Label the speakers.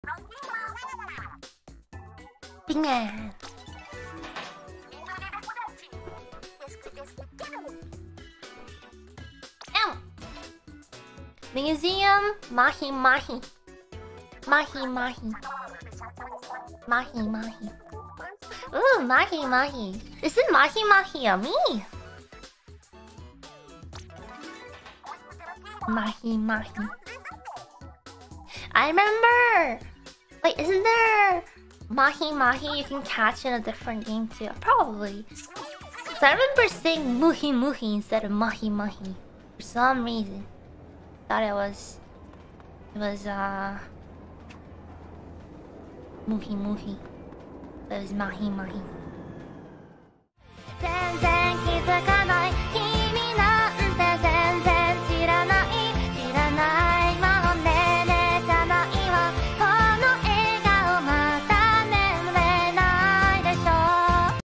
Speaker 1: Big man. Ow. Museum Mahi Mahi. Mahi Mahi. Mahi Mahi. Ooh, Mahi Mahi. Isn't Mahi Mahi yummy? Mahi Mahi. I remember! Wait, isn't there Mahi Mahi you can catch in a different game too? Probably. So I remember saying Muhi Muhi instead of Mahi Mahi. For some reason. Thought it was Muhi Muhi. But it was Mahi Mahi.